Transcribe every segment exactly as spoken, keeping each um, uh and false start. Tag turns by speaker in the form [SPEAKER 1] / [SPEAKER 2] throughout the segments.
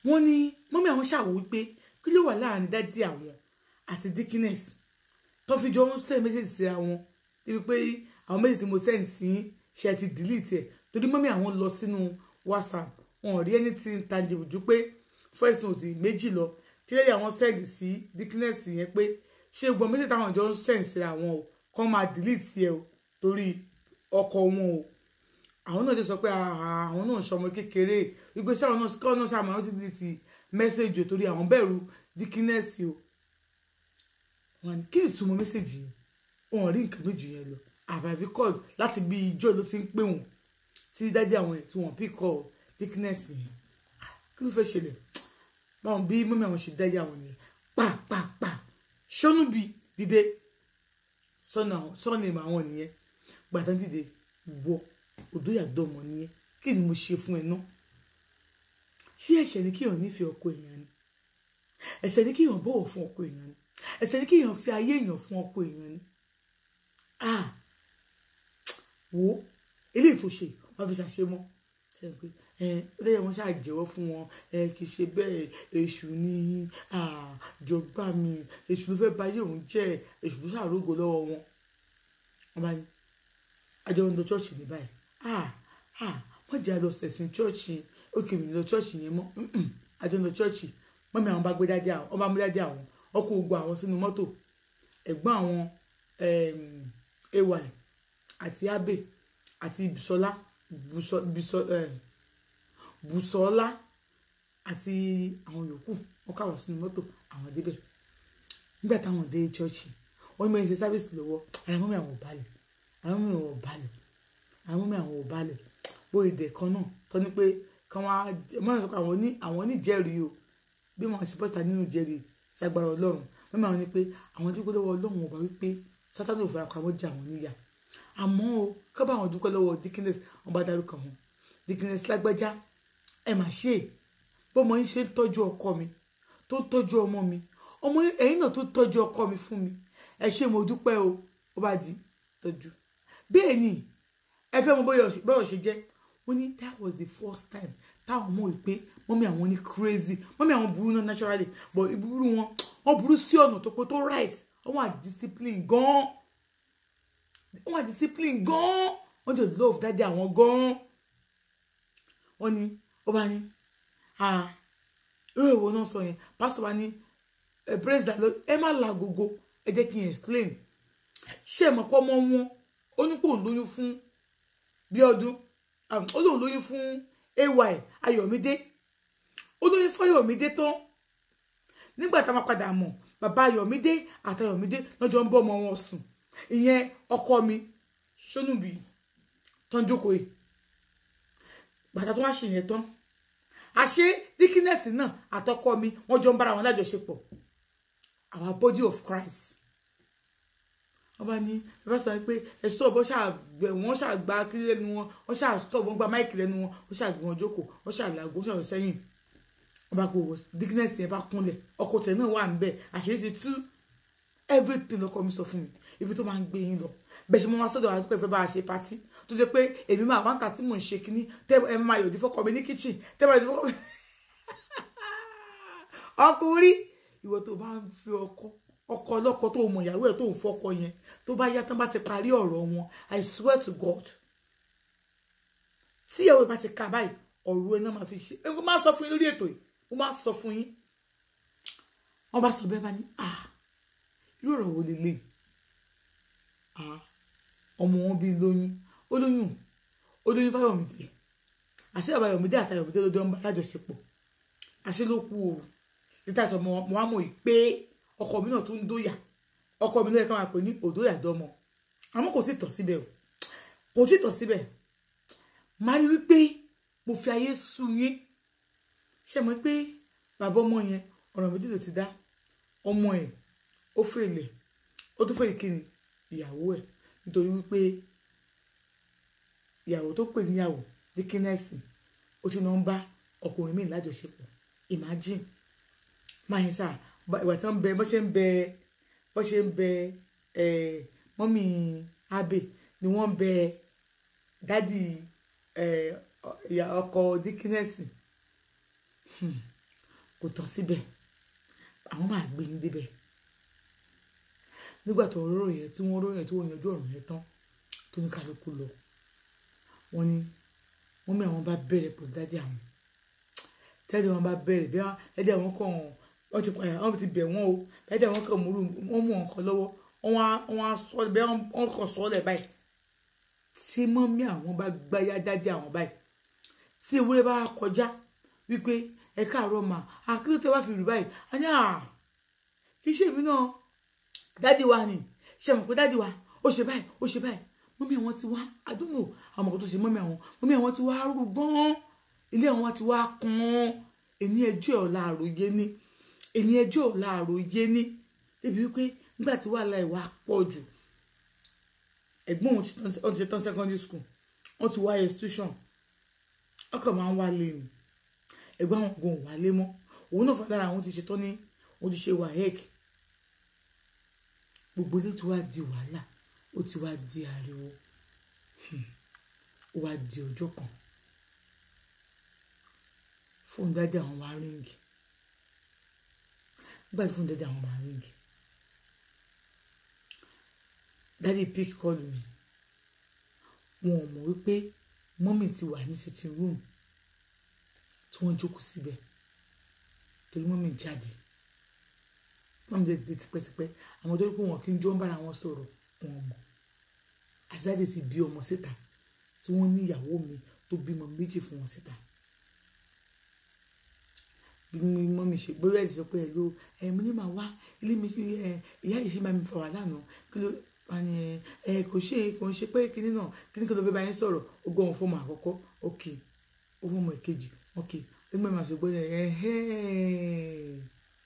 [SPEAKER 1] wọ́n ní mọ́mí àwọn ṣàwò wípé kí ló wà láàrin dádì àwọn àti Dickiness tó fi jọ ń send message síra wọn ibi pé àwọn message tí mo send sí ṣe ti delete ẹ̀ torí mọ́mí àwọn lọ sínú WhatsApp wọn ò rí anything tangible ju pé first note méjì lọ tí lẹ́yìn àwọn send sí Dickiness yẹn pé ṣé gbọ́n message táwọn jọ ń send síra wọn o kọ́ máa delete ẹ o torí ọkọ wọn o àwọn náà lè sọ pé àwọn náà ń ṣọmọ kékeré wípé sáwọn náà kọ́ náà sàmà ó ti di ti mẹ́sẹ̀jì torí àwọn bẹ̀rù Dickiness o wọn ni kí ni ìtumọ̀ mẹ́sẹ̀jì yẹn wọn rí nǹkan méjì yẹn lọ àbàbí kọ́ọ̀lù láti bí ijó ló ti ń pè wọ́n tí dájú àwọn ẹ̀ tí wọ́n pì kọ́ Dickiness yẹn kí ló fẹ́ ṣẹlẹ̀ báwọn bí mọ́mí àwọn ṣe dájú àwọn yẹn pàpàpà ṣọ́nù bí dìde sọ́nà sọ́nà ìmọ̀ àwọn nìyẹn gbàtàn dìde wọ Odóyàdọ́mọ nìyẹn kí ni mo ṣe fún ẹ náà ṣé ẹ̀ṣẹ̀ ni kéèyàn nífẹ̀ẹ́ ọkọ èèyàn ni ẹ̀ṣẹ̀ ni kéèyàn bọ̀wọ̀ fún ọkọ èèyàn ni ẹ̀ṣẹ̀ ni kéèyàn fi ayé èèyàn fún ọkọ èèyàn ni ah wo eléyìí tó ṣe wọn fi ṣàṣe mọ́ ẹ pé ẹ lẹ́yìn wọn ṣáà jẹ́wọ́ fún wọn ẹ kì í ṣe bẹ́ẹ̀ èṣù ni àjọgbá mi èṣù ló fẹ́ báyé òun jẹ́ èṣù ló ṣàrógò lọ́wọ́ wọn wọn bá ní àjọ ń lọ ṣọ́ọ̀ṣì ní báyìí ah ah wọ́n jẹ́ àlọ́ sẹ̀sìn ṣọ́ọ̀ṣì òkè mi lọ ṣọ́ọ̀ṣì yẹn mọ́ àjọ ń lọ ṣọ́ọ̀ṣì mọ́mí àwọn bá gbé dáadé àwọn ọba mú dáadé àwọn ọkọ̀ ogun àwọn sínú mọ́tò ẹ̀gbọ́n àwọn ay àti abe àti Bùsọ́lá Bùsọ́lá àti àwọn yòókù wọ́n káwọn sínú mọ́tò àwọn débẹ̀ nígbà táwọn dé ṣọ́ọ̀ṣì wọ́n mọ̀ ẹ́ ṣe sáfíìsì lọ́wọ́ ara mọ́mí àwọn ò balẹ̀ ara mọ́mí àwọn ò balẹ̀ ara mọ́mí àwọn ò balẹ̀ bó èdè kan náà tó ní pé kí wọ́n máa sọ pé àwọn ní àwọn ní jẹ́rìí o bí wọ́n ṣe pọ́sítà nínú jẹ́rìí sagbára Ọlọ́run mọ́mí àwọn ní pé àwọn dúpẹ́ lọ́wọ́ Ọlọ́run ọba wípé Sátánì ò fara pamọ́ jà wọ́n níyà àmọ́ o kábà àwọn dúpẹ́ lọ́wọ́ Dickiness wọ́n bá dárúkọ wọn Dickiness lágbájá ẹ mà ṣe bọ́mọ yín ṣe ń tọ́jú ọkọ mi tó ń tọ́jú ọmọ mi ọmọ ẹ̀yin náà tó ń tọ́jú ọkọ mi fún mi ẹ ṣé mo dúpẹ́ o ó bá di tọ́jú bẹ́ẹ̀ ni ẹ fẹ́ mọ bọ́yọ̀ ṣe jẹ́ wọ́n ní that was the first time táwọn mọ̀ wípé mọ́mí àwọn ní crazy mọ́mí àwọn burú náà naturally but ìburú wọn wọ́n burú sí ọ̀nà tó pé tó right wọ́n wà discipline gan-an wọ́n wà discipline gan-an wọ́n jọ love dáadé àwọn gan-an wọ́n ní ó bá ní ah irú èwo náà sọ yẹn pastor bá ní praise the Lord ẹ má la gogo ẹ jẹ́ kí n explain ṣé mọ̀ pọ́ mọ́ wọn ó ní kó lóyún fún bí ọdún ó lóun lóyún fún ay Ayọ̀mídé ó lóyún fún Ayọ̀mídé tán nígbà tá a máa padà mọ̀ bàbá Ayọ̀mídé àti Ayọ̀mídé lọ́jọ́ ń bọ́ ọmọ wọn sùn ìyẹn ọkọ mi Ṣónúbí tó ń jókòó yìí bàtà tó wá ṣe yẹn tán àṣé Dickiness náà àtọkọ mi wọ́n jọ ń bára wọn lájọṣepọ̀ our body of Christ ọba ní bàbá sọ pé ẹ stop bó ṣàgbẹ wọn ṣàgbà kiri lẹ́nu wọn wọn ṣà stop wọn gba máìkì lẹ́nu wọn wọn ṣàgbé wọn jókòó wọn ṣàlàgò wọn ṣàlọ sẹ́yìn ọba kò wọ Dickiness yẹn bá kúnlẹ̀ ọkọ tẹ náà wà níbẹ̀ àṣírí ti tú everything lọkọ mi sọ fún mi ibi tó máa ń gbé yín lọ bẹ́ẹ̀ ṣe mo máa sọ́dọ̀ àdúgbò ìfẹ́ bá a ṣe pátí tó jẹ́ pé èmi máa wá ń ta tí mò ń ṣe kínní tẹ́ ẹ máa yọ̀dí fọ́kọ mi ní kitchen tẹ́ máa yọ̀dí fọ́kọ mi ọkùnrin ìwọ tó bá ń fi ọkọ ọkọ ọlọ́kọ tó mọ ìyàwó ẹ̀ tó ń fọ́kọ yẹn tó bá yá tán bá ti parí ọ̀rọ̀ wọn I swear to God tí ìyàwó bá ti ka báyìí ọ̀rọ̀ ẹ̀ náà máa fi ṣe ẹ máa sọ fún yín lórí ètò yìí ó máa sọ fún yín wọ́n bá sọ bẹ́ẹ̀ bá ní ah irú ọ̀rọ̀ wo lè lè ah ọmọ wọn bí lóyún ó lóyún ó lóyún fáyọ̀mídé àṣẹ bàbá Ayọ̀mídé àti Ayọ̀mídé ló dán bá lájọṣepọ̀ àṣẹ ló kú o níta tó mọ wá mọ̀ yìí pé ọkọ mi náà tún ń dóyà ọkọ mi lóye ká máa pè ní Odóyàdọ́mọ àmọ́ kò sì tọ̀ síbẹ̀ o kò sì tọ̀ síbẹ̀ máa rí wípé mo fi ayé sú yín ṣe mọ̀ pé bàbá ọmọ yẹn ọ̀rọ̀ méjì ló ti dá ọmọ ẹ̀ ó fèlè ó tún fèlè kí ni ìyàwó ẹ̀ nítorí wípé ìyàwó tó pè níyàwó Dickiness ó ti lọ ń bá ọkùnrin míì lájọṣepọ̀ imagine máa yẹn sáà ìwà tí wọ́n ń bẹ bó ṣe ń bẹ bó ṣe ń bẹ mọ́mì abe ni wọ́n ń bẹ dádì ọkọ Dickiness kò tán síbẹ̀ àwọn máa gbé yín débẹ̀ nígbà tó rọrọ yẹn tí wọ́n rọrọ yẹn tí wọ́n yanjú ọ̀rọ̀ yẹn tán tó ní kálukú lọ wọ́n ní wọ́n mi àwọn bá bẹ̀rẹ̀ pẹ̀lú dájú àwọn tẹ́lẹ̀ wọn bá bẹ̀rẹ̀ bí ẹ̀dẹ̀ àwọn kan wọ́n ti pààyà wọ́n ti bẹ̀ wọ́n o ẹ̀dẹ̀ àwọn kan múlù wọ́n mú wọn kan lọ́wọ́ wọ́n á sọ bẹ́ẹ̀ wọ́n kàn sọ ọ́lẹ̀ báyìí tí mọ́mí àwọn bá gbáyà dájú àwọn báyìí tí ewúrẹ́ bá kọjá wípé ẹ káàárọ̀ mà àkílò tẹ́ wá fi rù báyìí a ní à kì í ṣe èmi náà dájú wa ni ṣe mọ̀ pé dájú wa ó ṣe báyìí ó ṣe báyìí mọ́mí àwọn ti wá àdúgbò àwọn ọkọ̀ tó ṣe mọ́mí àwọn mọ́mí àwọn ti wá rú gan-an ilé àwọn ti wá kún ẹni ẹjọ́ ọ̀la àròyé ní ẹni ẹjọ́ ọ̀la àròyé ní débi wípé nígbà tí wàhálà ìwà pọ̀ jù ẹ̀gbọ́n òun ti ṣe tán secondary school wọ́n ti wá institution ọkọ̀ máa ń wálé ni ẹ̀gbọ́n àwọn gan wálé mọ́ òun náà fàdára àwọn ti ṣe tán ní wọ́n ti ṣe wahec gbogbo ilé tí wàá di wàhálà ó ti wá di ariwo ó wá di ọjọ́ kan fóònù dáadáa àwọn wá ríǹgì nígbà tí fóònù dáadáa àwọn wá ríǹgì dáàdì pick call mi wọn ò mọ̀ wípé mọ́mì ti wà ní sitting room tí wọ́n jókòó síbẹ̀ torí mọ́mì jáde mọ́mì dé tipẹ́tipẹ́ àwọn tó rí pé wọn kì í jọ ń bára wọn sọ̀rọ̀ wọn mọ̀ àti dáàdì ti bí ọmọ síta tí wọ́n ní ìyàwó mi tó bímọ méjì fún wọn síta mọ́mí ṣe gbórí ẹ̀ ti sọ pé ẹ̀ ló ẹ̀ mo ní màá wá ilé mi ẹ̀ ìyá yìí ṣe máa mi fà wá lánàá kí ló wà ní ẹ̀ kò ṣe kò ń ṣe pé kíní náà kíní kan tó fẹ́ bá yín sọ̀rọ̀ ó gbọ́ wọn fọ́ọ̀mù àkọ́kọ́ òkè ó fọ́ọ̀mù èkejì òkè ó gbọ́n máa ṣe gbọ́ ẹ̀ ẹ̀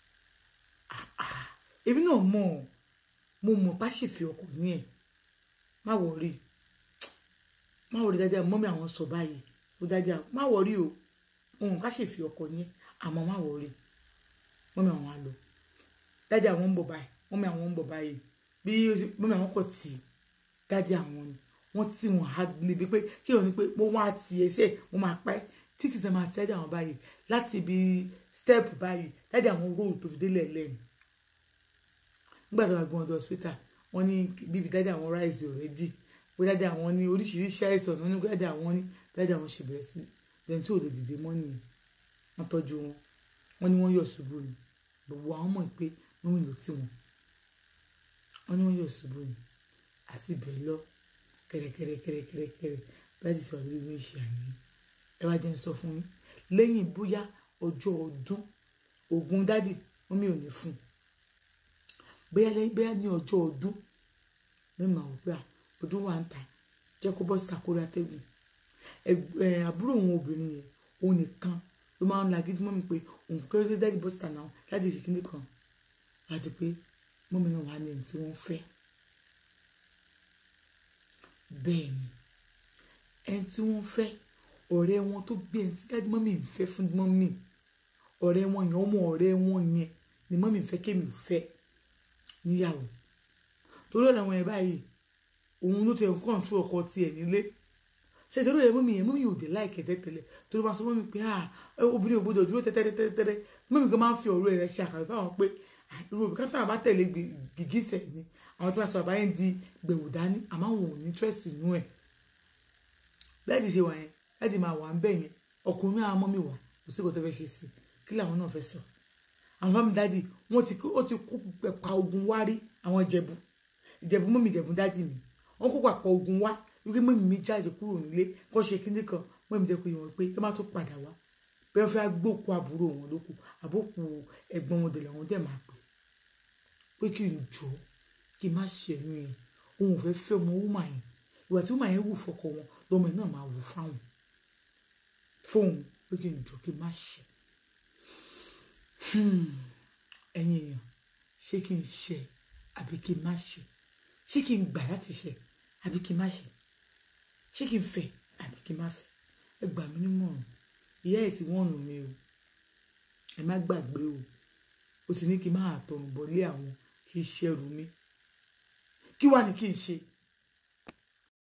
[SPEAKER 1] èmi náà mọ̀ mo mọ̀ bá ṣì fi ọkọ̀ ní ẹ̀ má wọrí má wọrí dáadáa mọ́mí àwọn sọ báyìí ó dáadáa má wọrí o òun ká ṣì fi ọkọ̀ ní ẹ̀ àmọ́ má wọrí mọ́mí àwọn á lọ dájú àwọn ń bọ̀ báyìí mọ́mí àwọn ń bọ̀ báyìí bí mọ́mí àwọn kọ̀ tì dájú àwọn ni wọ́n tì wọ́n á lè bí pé kí wọ́n ní pé mo wá ti ẹsẹ̀ mo máa pẹ́ títí tẹ̀ máa dájú àwọn báyìí láti ibi step báyìí dájú àwọn róòlù tó fi délẹ̀ lẹ́nu nígbà tó wà gbọ́n ọdún hospital wọ́n ní bíbí dájú àwọn rise already pé dájú àwọn ní oríṣiríṣi àìsàn ní dájú àwọn ní dájú àwọn ṣe bẹ̀rẹ̀ sí lẹ́yìn tí ò lè dìde mọ́ nìyẹn wọ́n tọ́jú wọn wọ́n ní wọ́n yọ̀ ṣubú ni gbogbo àwọn mọ̀ pé wọ́n ń lò tí wọn wọ́n ní wọ́n yọ̀ ṣubú ni àti bẹ́ẹ̀ lọ kẹ̀rẹ̀kẹ̀rẹ̀kẹ̀rẹ̀kẹ̀rẹ̀ báyìí sọ lórí ìwé ìṣe àná ẹ wá jẹ́ ń sọ fún yín lẹ́yìn bóyá ọjọ́ ọdún oògùn dádì wọ́n mi ò ní fún bóyá lẹ́yìn bóyá ní ọjọ́ ọdún mẹ́màá wò pé ọdún wà ń ta jẹ́ kó bọ́ síta kó rí atẹ́gùn àbúrò òun obìnrin yẹn òun nìkan ló máa ń la gidi mọ́ mi pé òun kọ́ ló dájú bọ́sítà náà láti ìṣèkínní kan láti pé mọ́mi náà wà ní ẹni tí wọ́n fẹ́ bẹ́ẹ̀ ni ẹni tí wọ́n fẹ́ ọ̀rẹ́ wọn tó gbé ẹni tí dájú mọ́mi ń fẹ́ fún mọ́mi ọ̀rẹ́ wọn yẹn ọmọ ọ̀rẹ́ wọn yẹn ni mọ́mi ń fẹ́ kémi fẹ́ níyàwó torí ọ̀rẹ́ wọn yẹn báyìí òun ló ti ẹ̀ ń kọ́ńtú ọkọ tiẹ̀ nílé ṣe ìdúró yẹn mọ́mí yẹn mọ́mí yóò dé láìkẹ́ tẹ́tẹ́lẹ̀ torí wọ́n sọ mọ́mí pé obìnrin ò gbọdọ̀ dúró tẹ́tẹ́tẹ́tẹ́rẹ́ mọ́mí kan máa ń fi ọ̀rọ̀ rẹ̀ ṣe àkàwé fáwọn pé irú òbí káńtà bá tẹ̀lé gìgísẹ̀ ni àwọn tó bá sọ àbáyé di gbẹ̀wò dání àmọ́ àwọn ò ní interest inú ẹ̀ láti ṣe wà yẹn láti máa wà ń bẹ̀ yẹn ọkùnrin àwọn mọ́mí wà kò sí kò tó fẹ́ ṣe sí kí làwọn náà fẹ́ sọ àwọn fámi dádì wọ́n ti kó pa ogun wá rí àwọn ìjẹ̀bù ìjẹ̀bù mọ́mí ìjẹ̀bù dádì mi wọ́n kó pa ogun wá wípé mọ́mí mi jáde kúrò nílé kọ́ ṣe kíní kan mọ́mí dẹ́ pé wọ́n pé kí wọ́n má tó padà wá bẹ́ẹ̀ fẹ́ gbókù àbúrò wọn lókù àbókù ẹ̀gbọ́n wọn dẹ̀lẹ̀ wọn dẹ̀ máa pè pé kí n jọ kí n má ṣe ẹnu yẹn òun ò fẹ́ fẹ́ ọmọ wúmà yẹn ìwà tí wúmà yẹn wù fọkọ wọn lọ́mọ yẹn náà máa wù fáwọn fóun pé kí n jọ kí n má ṣe ẹ̀yin èèyàn ṣé kí n ṣe àbí kí n má ṣe ṣé kí n gbà láti ṣe àbí kí n má ṣe ṣé kí n fẹ́ àbí kí n má fẹ́ ẹ gbà mí nímọ̀ràn ìyá ẹ̀ tí wọ́n nù mí o ẹ má gbàgbé o ó ti ní kí n má àtọ̀rùn bọ́lé àwọn kí n ṣẹ́rù mi kí wàá ní kí n ṣe